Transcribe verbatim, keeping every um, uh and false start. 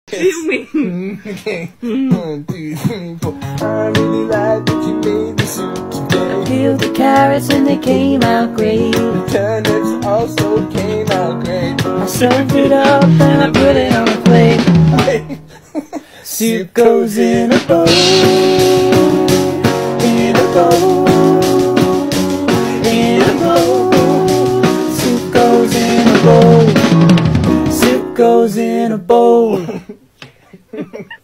What do you mean? Okay. One, two, three, four. I really like that you made the soup today. I peeled the carrots and they came out great. The turnips also came out great. I served it up and I put it on a plate. Soup goes in a bowl, in a bowl, in a bowl. Soup goes in a bowl. Soup goes in a bowl.